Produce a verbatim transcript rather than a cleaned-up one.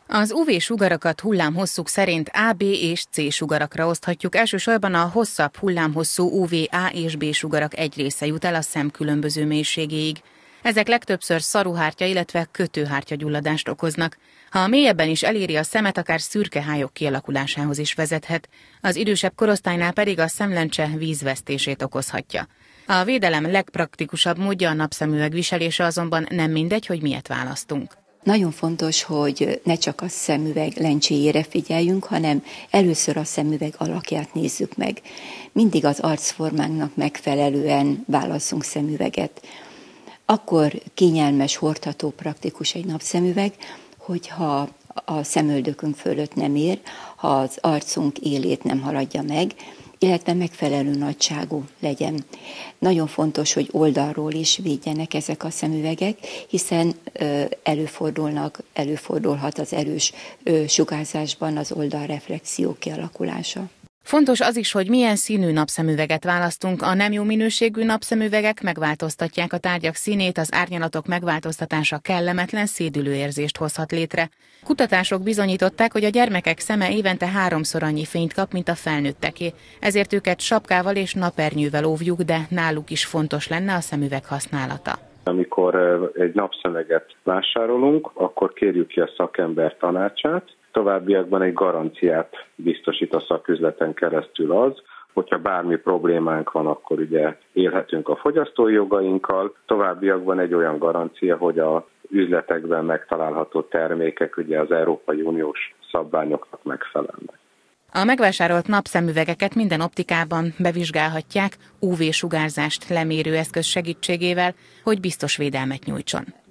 Az ú vé-sugarakat hullámhosszuk szerint á, bé és cé sugarakra oszthatjuk. Elsősorban a hosszabb hullámhosszú ú vé á és bé sugarak egy része jut el a szem különböző mélységéig. Ezek legtöbbször szaruhártya, illetve kötőhártyagyulladást okoznak. Ha mélyebben is eléri a szemet, akár szürke hályok kialakulásához is vezethet. Az idősebb korosztálynál pedig a szemlencse vízvesztését okozhatja. A védelem legpraktikusabb módja a napszemüveg viselése, azonban nem mindegy, hogy miért választunk. Nagyon fontos, hogy ne csak a szemüveg lencséjére figyeljünk, hanem először a szemüveg alakját nézzük meg. Mindig az arcformánknak megfelelően válasszunk szemüveget. Akkor kényelmes, hordható, praktikus egy napszemüveg, hogyha a szemöldökünk fölött nem ér, ha az arcunk élét nem haladja meg, illetve megfelelő nagyságú legyen. Nagyon fontos, hogy oldalról is védjenek ezek a szemüvegek, hiszen előfordulnak, előfordulhat az erős sugárzásban az oldalreflexió kialakulása. Fontos az is, hogy milyen színű napszemüveget választunk. A nem jó minőségű napszemüvegek megváltoztatják a tárgyak színét, az árnyalatok megváltoztatása kellemetlen szédülőérzést hozhat létre. Kutatások bizonyították, hogy a gyermekek szeme évente háromszor annyi fényt kap, mint a felnőtteké. Ezért őket sapkával és napernyővel óvjuk, de náluk is fontos lenne a szemüveg használata. Amikor egy napszemüveget vásárolunk, akkor kérjük ki a szakember tanácsát. Továbbiakban egy garanciát biztosít a szaküzleten keresztül az, hogyha bármi problémánk van, akkor ugye élhetünk a fogyasztói jogainkkal. Továbbiakban egy olyan garancia, hogy az üzletekben megtalálható termékek ugye az Európai Uniós szabványoknak megfelelnek. A megvásárolt napszemüvegeket minden optikában bevizsgálhatják ú vé-sugárzást lemérő eszköz segítségével, hogy biztos védelmet nyújtson.